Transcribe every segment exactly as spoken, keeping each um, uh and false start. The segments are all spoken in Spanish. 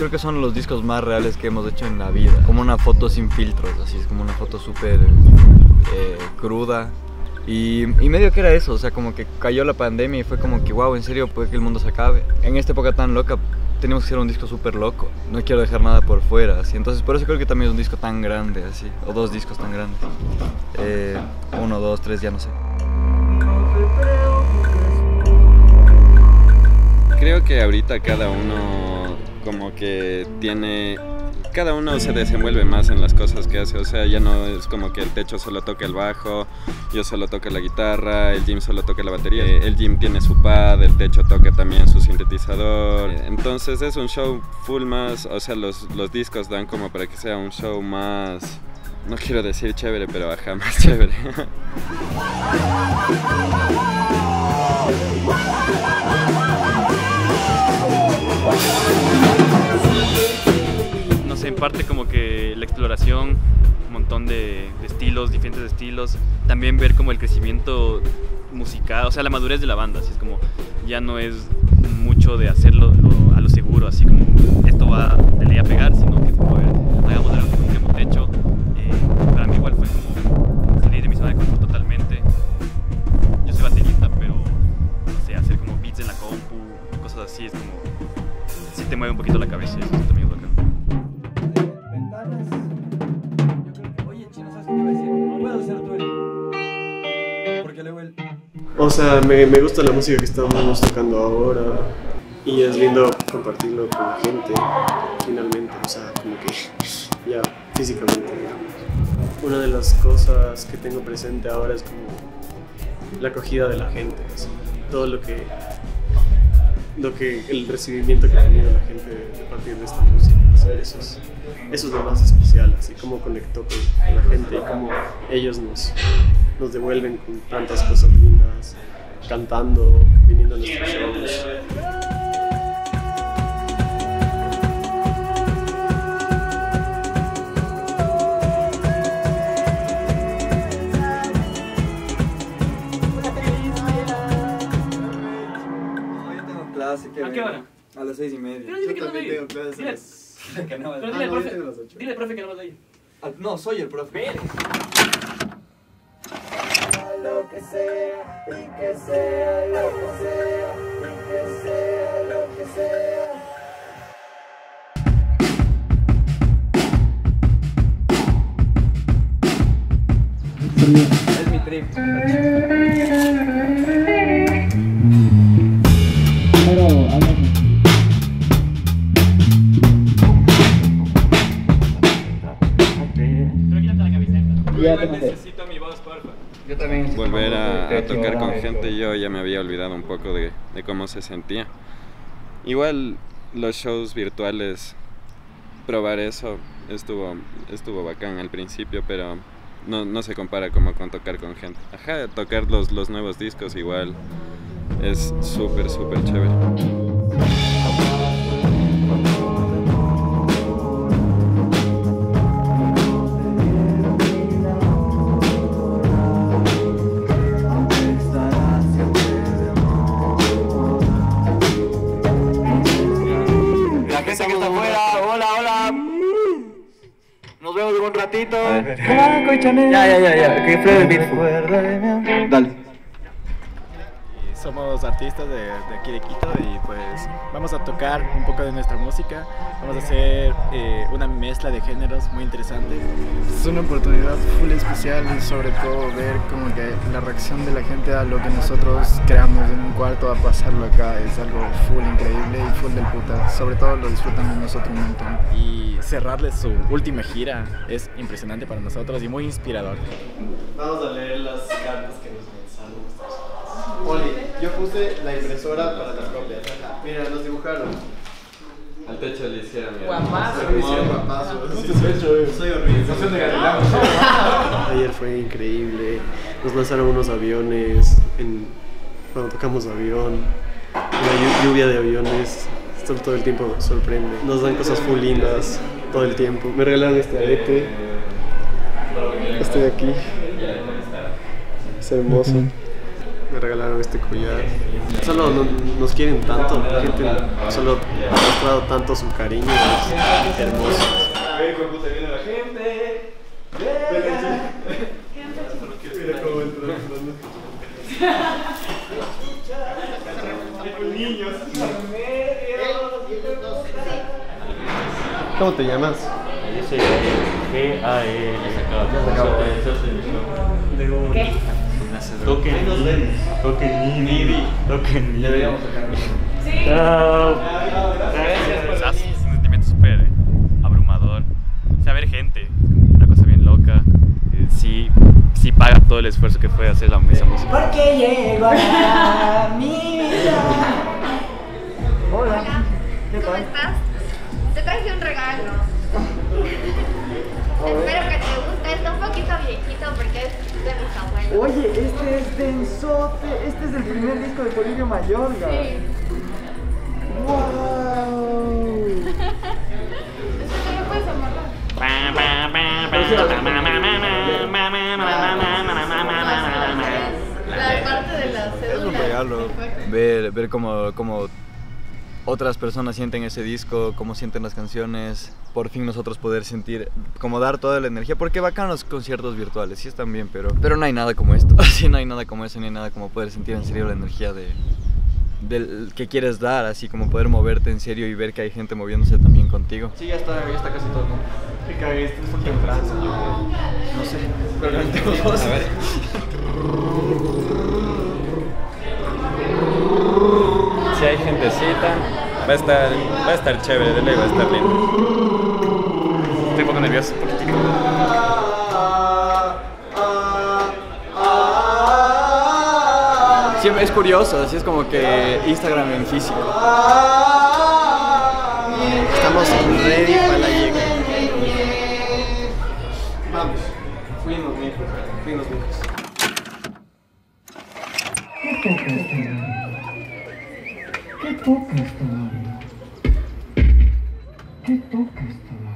creo que son los discos más reales que hemos hecho en la vida. Como una foto sin filtros, así es como una foto súper eh, cruda. Y, y medio que era eso, o sea, como que cayó la pandemia y fue como que wow, en serio puede que el mundo se acabe. En esta época tan loca teníamos que hacer un disco súper loco, no quiero dejar nada por fuera, así. Entonces por eso creo que también es un disco tan grande, así, o dos discos tan grandes. Eh, uno, dos, tres, ya no sé. Creo que ahorita cada uno como que tiene... Cada uno se desenvuelve más en las cosas que hace, o sea, ya no es como que el Techo solo toca el bajo, yo solo toco la guitarra, el Jim solo toca la batería, el Jim tiene su pad, el Techo toca también su sintetizador, entonces es un show full más, o sea, los, los discos dan como para que sea un show más, no quiero decir chévere, pero ajá, más chévere. En parte como que la exploración, un montón de, de estilos, diferentes estilos, también ver como el crecimiento musical, o sea, la madurez de la banda, así es como ya no es mucho de hacerlo lo, a lo seguro, así como esto va de ley a pegar, sino que es como, a ver, hagamos algo que nunca hemos hecho. Eh, para mí igual fue como salir de mi zona de confort totalmente. Yo soy baterista, pero no sé, hacer como beats en la compu, cosas así, es como, sí te mueve un poquito la cabeza, eso también es bacán. O sea, me, me gusta la música que estamos tocando ahora y es lindo compartirlo con gente, finalmente, o sea, como que ya físicamente. Una de las cosas que tengo presente ahora es como la acogida de la gente, así, todo lo que, lo que, el recibimiento que ha tenido la gente a partir de esta música, o sea, eso es, eso es lo más especial, así como conectó con, con la gente y cómo ellos nos... nos devuelven con tantas cosas lindas, cantando, viniendo a nuestros shows. Yo tengo clase, que ¿A qué hora? A las seis y media. Pero dile que no tengo me clases a dile. las... Pero dile al Ah, no, yo profe, tengo a las ocho. dile al profe que no vas a ir. Ah, no, soy el profe. Lo que sea, y que sea lo que sea, y que sea lo que sea. Es mi trip. Necesito mi voz, porfa. Yo también. Volver a, a tocar con gente, yo ya me había olvidado un poco de, de cómo se sentía. Igual los shows virtuales, probar eso estuvo, estuvo bacán al principio, pero no, no se compara como con tocar con gente. Ajá, tocar los, los nuevos discos igual es súper, súper chévere. Que está afuera, hola, hola. Nos vemos en un ratito. Ya, ya, ya, ya. Que Fred el beat. Dale. Somos artistas de, de aquí de Quito y pues vamos a tocar un poco de nuestra música, vamos a hacer eh, una mezcla de géneros muy interesante. Es una oportunidad full especial y sobre todo ver como que la reacción de la gente a lo que nosotros creamos en un cuarto a pasarlo acá es algo full increíble y full del puta, sobre todo lo disfrutan de nosotros un montón. Y cerrarles su última gira es impresionante para nosotros y muy inspirador. Vamos a leer las cartas que nos mensaron nuestros padres. Oli, yo puse la impresora para las copias. Mira, nos dibujaron. Al Techo le hicieron mi Guapazo. Guapazo. Soy horrible. Ayer fue increíble. Nos lanzaron unos aviones. En, cuando tocamos avión. Una lluvia de aviones. Esto todo el tiempo nos sorprende. Nos dan cosas full lindas todo el tiempo. Me regalaron este arete. Este de aquí. Es hermoso. me regalaron este collar. Solo no, nos quieren tanto, la gente solo ha mostrado tanto su cariño, es hermoso. A ver, ¿cómo puta viene la gente? Mira cómo entra. Niños. ¿Cómo te llamas? Yo soy G A E L. ¿Qué? Token Token Nidi. Token Deberíamos sacar. Sí. Chao. Es un sentimiento súper abrumador. Saber gente, una cosa bien loca. Eh, sí, sí paga todo el esfuerzo que fue hacer la esa música. Porque llegó a mi vida. Hola. ¿Cómo estás? Te traje un regalo. Espero que te guste. Está un poquito viejito porque es de mis abuelos. Oye, este es densote. Este es el primer disco de Polibio Mayorga. Sí. ¡Wow! Eso te lo puedes amarrar. La parte de la cédula. Es un regalo ver, ver cómo, cómo otras personas sienten ese disco, cómo sienten las canciones, por fin nosotros poder sentir, como dar toda la energía, porque bacán los conciertos virtuales, sí están bien, pero, pero no hay nada como esto, sí, no hay nada como eso, ni hay nada como poder sentir en serio la energía de, del que quieres dar, así como poder moverte en serio y ver que hay gente moviéndose también contigo. Sí, ya está, ya está casi todo. Qué cagué, esto es full temprano. No sé, pero cantemos vos. A ver. Si hay gentecita, va a estar, va a estar chévere, de ley va a estar lindo. Estoy un poco nervioso. Siempre es curioso, así es como que Instagram en físico. Estamos ready para la llegada. Vamos, fuimos mijos, fuimos mijos. ¿Qué toca esta banda? ¿Qué toca esta banda?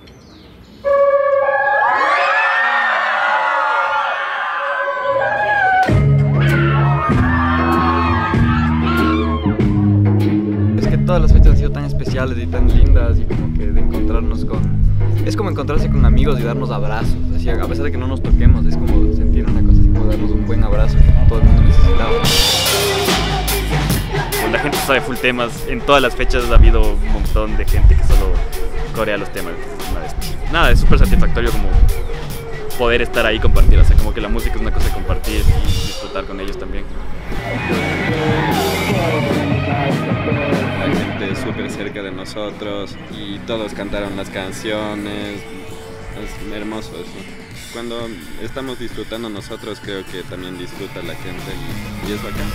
Es que todas las fechas han sido tan especiales y tan lindas y como que de encontrarnos con... Es como encontrarse con amigos y darnos abrazos, así, a pesar de que no nos toquemos, es como sentir una cosa así, como darnos un buen abrazo que todo el mundo necesitaba. La gente sabe full temas, en todas las fechas ha habido un montón de gente que solo corea los temas. Nada, es súper satisfactorio como poder estar ahí y compartir, o sea, como que la música es una cosa de compartir y disfrutar con ellos también. La gente súper cerca de nosotros y todos cantaron las canciones, es hermoso eso. Cuando estamos disfrutando nosotros creo que también disfruta la gente y, y es bacán.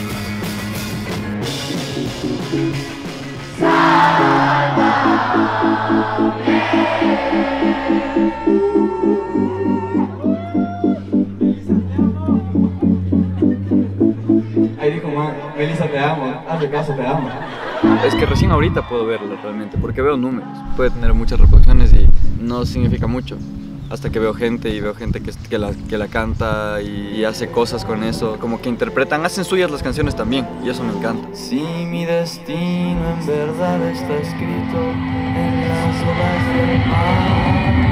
Ahí dijo, man, Melissa te amo, hazle caso, te amo. Es que recién ahorita puedo verlo realmente, porque veo números. Puede tener muchas reproducciones y no significa mucho. Hasta que veo gente y veo gente que, que, la, que la canta y, y hace cosas con eso, como que interpretan, hacen suyas las canciones también, y eso me encanta. Si mi destino en verdad está escrito en las olas del mar.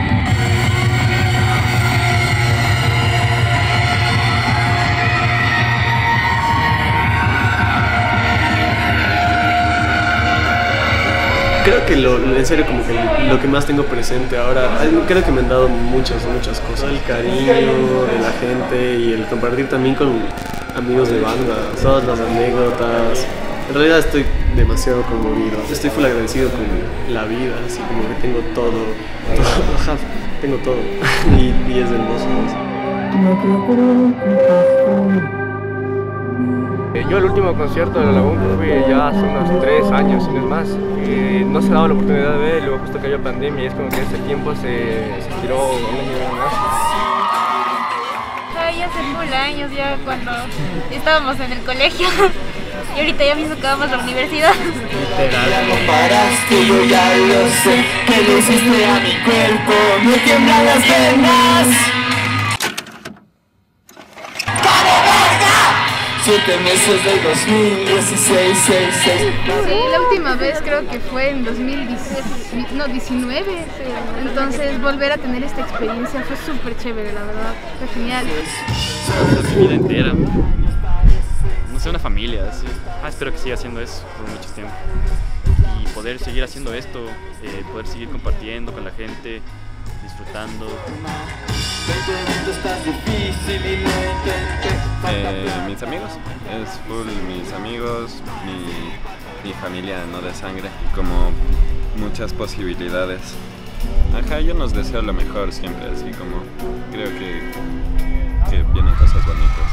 Creo que lo, en serio como que lo que más tengo presente ahora, creo que me han dado muchas, muchas cosas. El cariño de la gente y el compartir también con amigos de banda, todas las anécdotas. En realidad estoy demasiado conmovido, estoy full agradecido con la vida, así como que tengo todo, todo ajá, tengo todo y, y es hermoso. Yo el último concierto de La Laguna fui ya hace unos tres años, si no es más. Y no se daba la oportunidad de ver, luego justo cayó pandemia y es como que ese tiempo se, se estiró un año más. Ay, hace full años ya cuando estábamos en el colegio y ahorita ya mismo acabamos la universidad. No paraste, yo ya lo sé, que le hiciste a mi cuerpo, me tiemblan las venas. Siete meses del dos mil dieciséis, seis, seis. Sí, la última vez creo que fue en dos mil dieciséis, no, diecinueve. Entonces volver a tener esta experiencia fue súper chévere, la verdad. Fue genial. Mi vida entera. No sé, una familia. Así. Ah, espero que siga haciendo eso por mucho tiempo. Y poder seguir haciendo esto, eh, poder seguir compartiendo con la gente, disfrutando. Eh, mis amigos, es full mis amigos, mi, mi familia no de sangre, como muchas posibilidades. Ajá, yo nos deseo lo mejor siempre, así como creo que, que vienen cosas bonitas.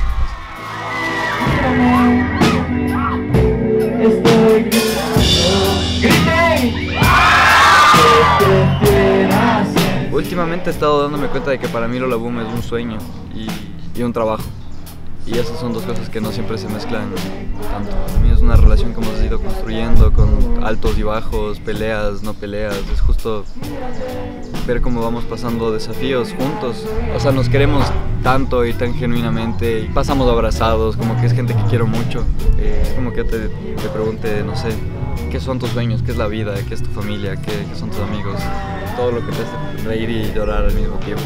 Estoy gritando, griten. Últimamente he estado dándome cuenta de que para mí Lola Boom es un sueño y, y un trabajo. Y esas son dos cosas que no siempre se mezclan tanto. Para mí es una relación que hemos ido construyendo con altos y bajos, peleas, no peleas. Es justo ver cómo vamos pasando desafíos juntos. O sea, nos queremos tanto y tan genuinamente y pasamos abrazados, como que es gente que quiero mucho. Eh, es como que te, te pregunte, no sé, ¿qué son tus sueños? ¿Qué es la vida? ¿Qué es tu familia? ¿Qué, qué son tus amigos? Todo lo que te hace reír y llorar al mismo tiempo.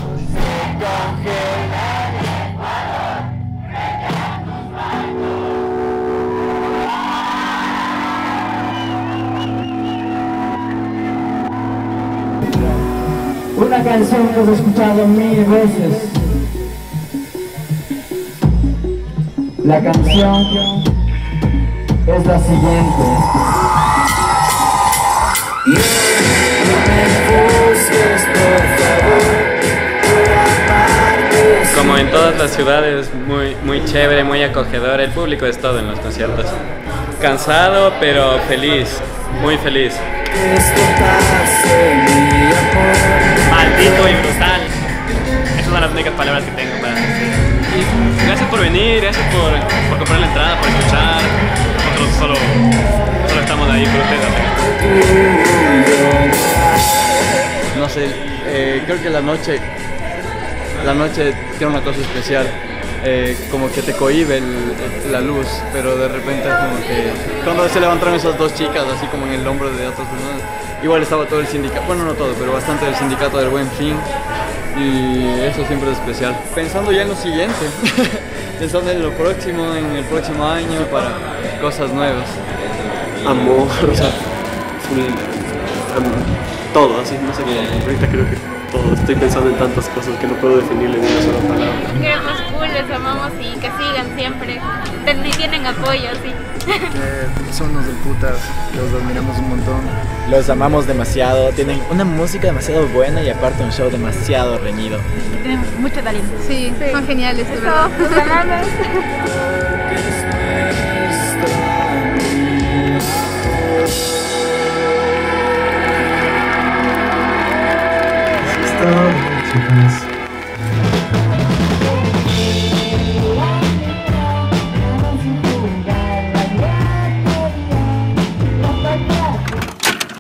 Una canción que has escuchado mil veces. La canción es la siguiente. Como en todas las ciudades, muy, muy chévere, muy acogedor. El público es todo en los conciertos. Cansado, pero feliz, muy feliz. Maldito y brutal. Esas son las únicas palabras que tengo para decir. Y gracias por venir, gracias por, por comprar la entrada, por escuchar. Nosotros solo, solo estamos ahí por ustedes. No sé, eh, creo que la noche, la noche tiene una cosa especial. Eh, como que te cohíbe el, la luz, pero de repente es como que cuando se levantaron esas dos chicas así como en el hombro de otras personas, igual estaba todo el sindicato, bueno no todo, pero bastante del sindicato del Buen Fin, y eso siempre es especial. Pensando ya en lo siguiente, pensando en lo próximo, en el próximo año, para cosas nuevas. Amor, o sea, full, um, todo, así, no sé qué, ahorita creo que todo, estoy pensando en tantas cosas que no puedo definirle en una sola palabra. Queremos cool, les amamos y que sigan siempre. Ten- y tienen apoyo, sí. Que son unos del putas, los admiramos un montón. Los amamos demasiado, tienen una música demasiado buena y aparte un show demasiado reñido. Tienen mucho talento. Sí, sí. Son geniales, de verdad. Sus canales. Stop.